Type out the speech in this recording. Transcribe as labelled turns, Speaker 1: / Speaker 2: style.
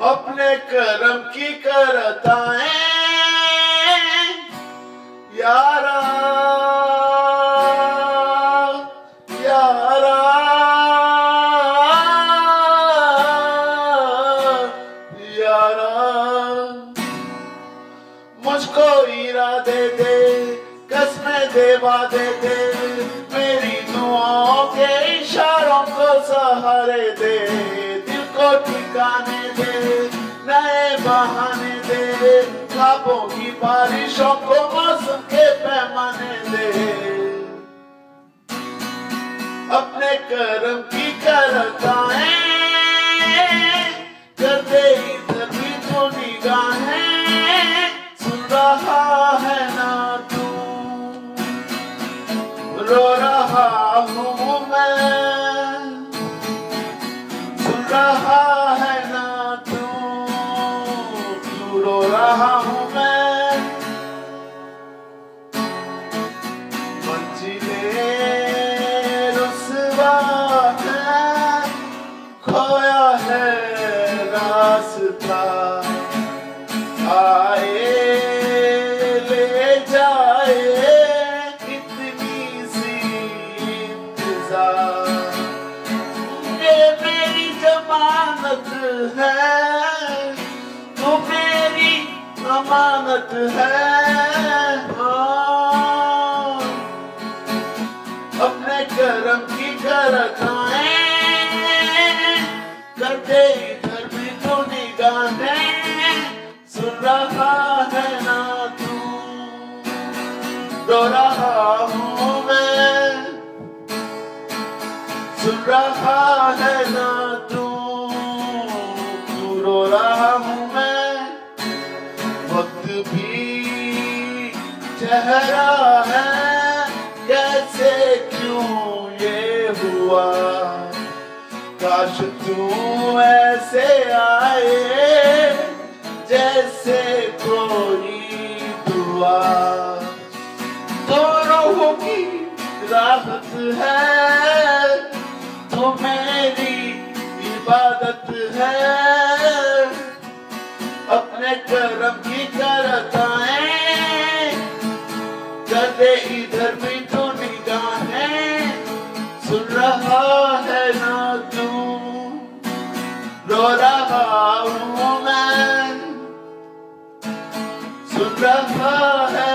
Speaker 1: अपने कर्म की करताएं यारा यारा यारा। मुझको इरादे दे, कसमें दे, वादे दे, मेरी दुआओं के इशारों को सहारे दे, दिल को ठिकाने दे, नए बहाने दे, ख्वाबों की बारिशों को मौसम के पैमाने दे। अपने कर्म की करताएं कर दे इधर भी तो निगाहें, सुन रहा है ना तू, रो रहा हूँ मैं, सुन रहा है ना तू, तू रो रहा हूँ मैं। मंजिलें रुस्वा है, खोया है रास्ता, आए ले जाए इतनी सी इंतजार। ये मेरी जमानत है, तू मेरी अमानत है। अपने कर्म की करताएं कर दे इधर भी तो निगाहें, सुन रहा है ना तू, रो रहा हूँ मैं, सुन रहा है ना तू, तू रो रहा हूँ मैं। वक्त भी चेहरा है, कैसे क्यों ये हुआ, काश तू ऐसे आए जैसे कोई दुआ। दोनों की राहत है, तो मेरी इबादत है। अपने कर्म की करताएं कर दे इधर भी तो निगाहें, सुन रहा है ना तू, रो रहा हूँ मैं, सुन रहा है